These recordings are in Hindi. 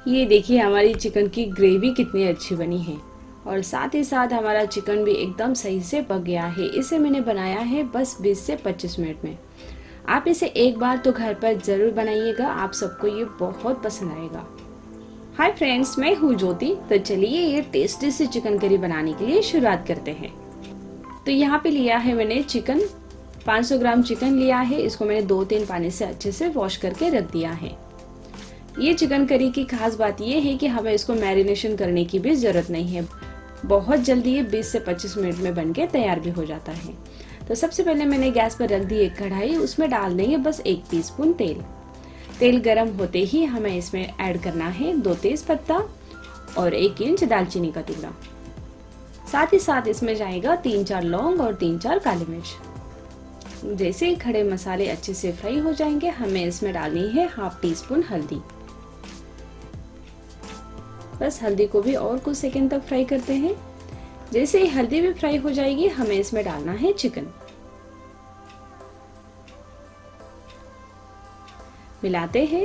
ये देखिए हमारी चिकन की ग्रेवी कितनी अच्छी बनी है और साथ ही साथ हमारा चिकन भी एकदम सही से पक गया है। इसे मैंने बनाया है बस 20 से 25 मिनट में। आप इसे एक बार तो घर पर ज़रूर बनाइएगा, आप सबको ये बहुत पसंद आएगा। हाय फ्रेंड्स, मैं हूँ ज्योति। तो चलिए ये टेस्टी सी चिकन करी बनाने के लिए शुरुआत करते हैं। तो यहाँ पे लिया है मैंने चिकन, 500 ग्राम चिकन लिया है। इसको मैंने 2-3 पानी से अच्छे से वॉश करके रख दिया है। ये चिकन करी की खास बात ये है कि हमें इसको मैरिनेशन करने की भी ज़रूरत नहीं है। बहुत जल्दी ये 20 से 25 मिनट में बनके तैयार भी हो जाता है। तो सबसे पहले मैंने गैस पर रख दी एक कढ़ाई, उसमें डाल देंगे बस 1 टीस्पून तेल। तेल गरम होते ही हमें इसमें ऐड करना है 2 तेज पत्ता और 1 इंच दालचीनी का टुकड़ा। साथ ही साथ इसमें जाएगा 3-4 लौंग और 3-4 काली मिर्च। जैसे ही खड़े मसाले अच्छे से फ्राई हो जाएंगे, हमें इसमें डालनी है हाफ टी स्पून हल्दी। बस हल्दी को भी और कुछ सेकंड तक फ्राई करते हैं। जैसे ही हल्दी भी फ्राई हो जाएगी, हमें इसमें डालना है चिकन। मिलाते हैं।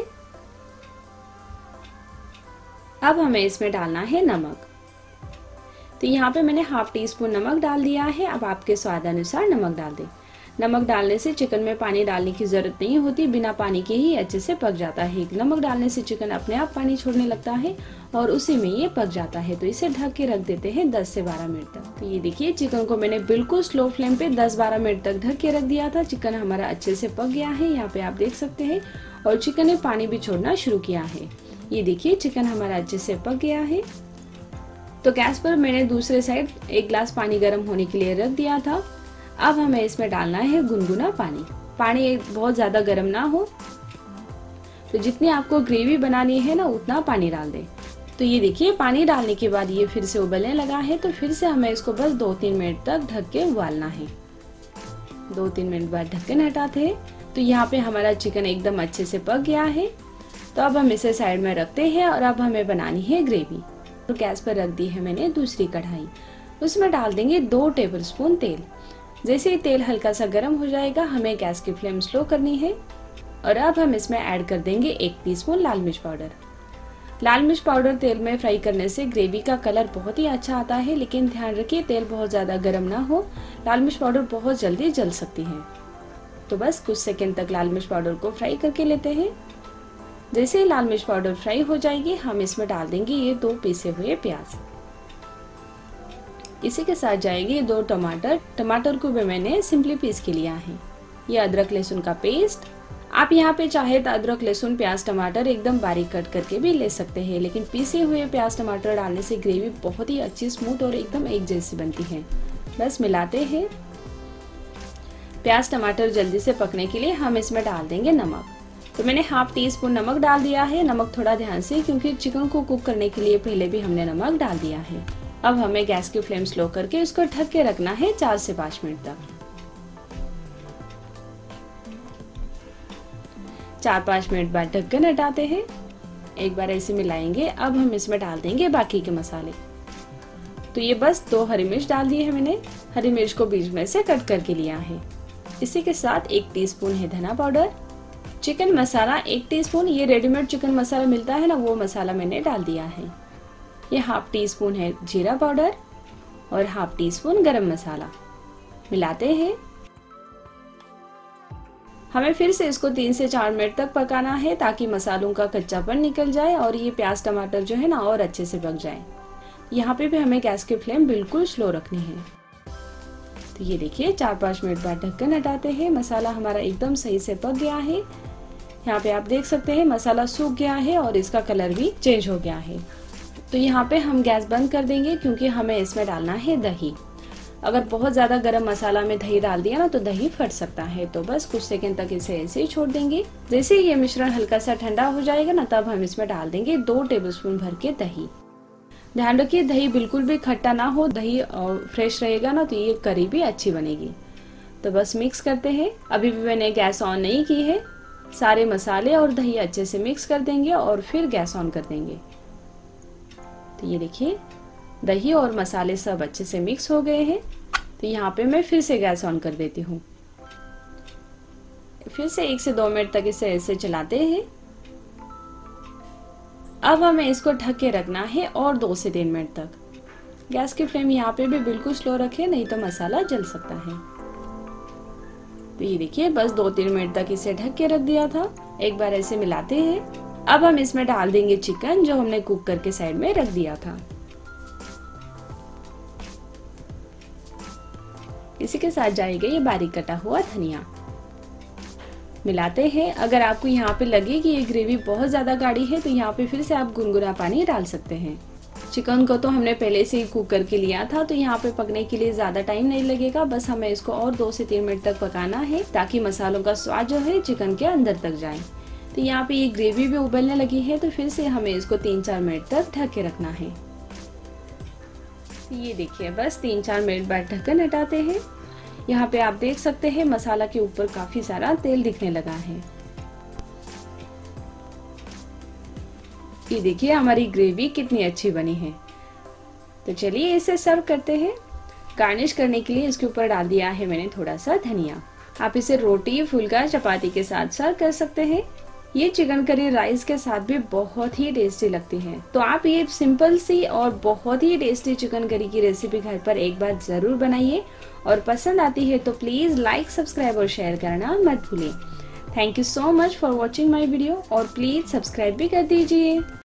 अब हमें इसमें डालना है नमक। तो यहाँ पे मैंने हाफ टी स्पून नमक डाल दिया है। अब आपके स्वाद अनुसार नमक डाल दें। नमक डालने से चिकन में पानी डालने की जरूरत नहीं होती, बिना पानी के ही अच्छे से पक जाता है। नमक डालने से चिकन अपने आप पानी छोड़ने लगता है और उसी में ये पक जाता है। तो इसे ढक के रख देते हैं 10 से 12 मिनट तक। तो ये देखिए चिकन को मैंने बिल्कुल स्लो फ्लेम पे 10-12 मिनट तक ढक के रख दिया था। चिकन हमारा अच्छे से पक गया है, यहाँ पे आप देख सकते हैं। और चिकन ने पानी भी छोड़ना शुरू किया है। ये देखिए चिकन हमारा अच्छे से पक गया है। तो गैस पर मैंने दूसरे साइड 1 गिलास पानी गर्म होने के लिए रख दिया था। अब हमें इसमें डालना है गुनगुना पानी। पानी बहुत ज़्यादा गर्म ना हो। तो जितनी आपको ग्रेवी बनानी है ना, उतना पानी डाल दें। तो ये देखिए पानी डालने के बाद ये फिर से उबलने लगा है। तो फिर से हमें इसको बस 2-3 मिनट तक ढक के उबालना है। 2-3 मिनट बाद ढक्कन हटाते हैं। तो यहाँ पे हमारा चिकन एकदम अच्छे से पक गया है। तो अब हम इसे साइड में रखते हैं और अब हमें बनानी है ग्रेवी। तो गैस पर रख दी है मैंने दूसरी कढ़ाई, उसमें डाल देंगे 2 टेबलस्पून तेल। जैसे ही तेल हल्का सा गर्म हो जाएगा, हमें गैस की फ्लेम स्लो करनी है। और अब हम इसमें ऐड कर देंगे 1 टीस्पून लाल मिर्च पाउडर। लाल मिर्च पाउडर तेल में फ्राई करने से ग्रेवी का कलर बहुत ही अच्छा आता है, लेकिन ध्यान रखिए तेल बहुत ज़्यादा गर्म ना हो। लाल मिर्च पाउडर बहुत जल्दी जल सकती है। तो बस कुछ सेकेंड तक लाल मिर्च पाउडर को फ्राई करके लेते हैं। जैसे ही लाल मिर्च पाउडर फ्राई हो जाएगी, हम इसमें डाल देंगे ये 2 पीसे हुए प्याज। इसी के साथ जाएगी 2 टमाटर। टमाटर को भी मैंने सिंपली पीस के लिया है। ये अदरक लहसुन का पेस्ट। आप यहाँ पे चाहे तो अदरक लहसुन प्याज टमाटर एकदम बारीक कट करके भी ले सकते हैं, लेकिन पीसे हुए प्याज टमाटर डालने से ग्रेवी बहुत ही अच्छी स्मूथ और एकदम एक जैसी बनती है। बस मिलाते हैं। प्याज टमाटर जल्दी से पकने के लिए हम इसमें डाल देंगे नमक। तो मैंने हाफ टी स्पून नमक डाल दिया है। नमक थोड़ा ध्यान से, क्योंकि चिकन को कुक करने के लिए पहले भी हमने नमक डाल दिया है। अब हमें गैस की फ्लेम स्लो करके इसको ढक के रखना है 4 से 5 मिनट तक। 4-5 मिनट बाद ढक्कन हटाते हैं। एक बार ऐसे मिलाएंगे। अब हम इसमें डाल देंगे बाकी के मसाले। तो ये बस 2 हरी मिर्च डाल दी है मैंने। हरी मिर्च को बीच में से कट करके लिया है। इसी के साथ 1 टीस्पून है धना पाउडर। चिकन मसाला 1 टीस्पून, ये रेडीमेड चिकन मसाला मिलता है ना, वो मसाला मैंने डाल दिया है। ये हाफ टी स्पून है जीरा पाउडर और हाफ टी स्पून गरम मसाला। मिलाते हैं। हमें फिर से इसको 3 से 4 मिनट तक पकाना है, ताकि मसालों का कच्चापन निकल जाए और ये प्याज टमाटर जो है ना और अच्छे से पक जाए। यहाँ पे भी हमें गैस की फ्लेम बिल्कुल स्लो रखनी है। तो ये देखिए 4-5 मिनट बाद ढक्कन हटाते हैं। मसाला हमारा एकदम सही से पक गया है। यहाँ पे आप देख सकते हैं मसाला सूख गया है और इसका कलर भी चेंज हो गया है। तो यहाँ पे हम गैस बंद कर देंगे, क्योंकि हमें इसमें डालना है दही। अगर बहुत ज़्यादा गरम मसाला में दही डाल दिया ना, तो दही फट सकता है। तो बस कुछ सेकंड तक इसे ऐसे ही छोड़ देंगे। जैसे ही ये मिश्रण हल्का सा ठंडा हो जाएगा ना, तब हम इसमें डाल देंगे 2 टेबलस्पून भर के दही। ध्यान रखिए दही बिल्कुल भी खट्टा ना हो। दही फ्रेश रहेगा ना, तो ये करी भी अच्छी बनेगी। तो बस मिक्स करते हैं। अभी भी मैंने गैस ऑन नहीं की है। सारे मसाले और दही अच्छे से मिक्स कर देंगे और फिर गैस ऑन कर देंगे। तो ये देखिए दही और मसाले सब अच्छे से मिक्स हो गए हैं। तो यहाँ पे मैं फिर से गैस ऑन कर देती हूँ। फिर से 1 से 2 मिनट तक इसे ऐसे चलाते हैं। अब हमें इसको ढक के रखना है और 2 से 3 मिनट तक। गैस की फ्लेम यहाँ पे भी बिल्कुल स्लो रखें, नहीं तो मसाला जल सकता है। तो ये देखिए बस 2-3 मिनट तक इसे ढक के रख दिया था। एक बार ऐसे मिलाते हैं। अब हम इसमें डाल देंगे चिकन जो हमने कुक करके साइड में रख दिया था। इसी के साथ जाएगा ये बारीक कटा हुआ धनिया। मिलाते हैं। अगर आपको यहाँ पे लगे कि ये ग्रेवी बहुत ज़्यादा गाढ़ी है तो यहाँ पे फिर से आप गुनगुना पानी डाल सकते हैं। चिकन को तो हमने पहले से ही कुक करके लिया था, तो यहाँ पे पकने के लिए ज़्यादा टाइम नहीं लगेगा। बस हमें इसको और 2 से 3 मिनट तक पकाना है ताकि मसालों का स्वाद जो है चिकन के अंदर तक जाए। तो यहाँ पे ये ग्रेवी भी उबलने लगी है, तो फिर से हमें इसको 3-4 मिनट तक ढक के रखना है। ये देखिए बस 3-4 मिनट बाद ढक्कन हटाते हैं। यहाँ पे आप देख सकते हैं मसाला के ऊपर काफी सारा तेल दिखने लगा है। ये देखिए हमारी ग्रेवी कितनी अच्छी बनी है। तो चलिए इसे सर्व करते हैं। गार्निश करने के लिए इसके ऊपर डाल दिया है मैंने थोड़ा सा धनिया। आप इसे रोटी, फुल्का, चपाती के साथ सर्व कर सकते हैं। ये चिकन करी राइस के साथ भी बहुत ही टेस्टी लगती है। तो आप ये सिंपल सी और बहुत ही टेस्टी चिकन करी की रेसिपी घर पर एक बार जरूर बनाइए और पसंद आती है तो प्लीज लाइक, सब्सक्राइब और शेयर करना मत भूलें। Thank you so much for watching my video और प्लीज सब्सक्राइब भी कर दीजिए।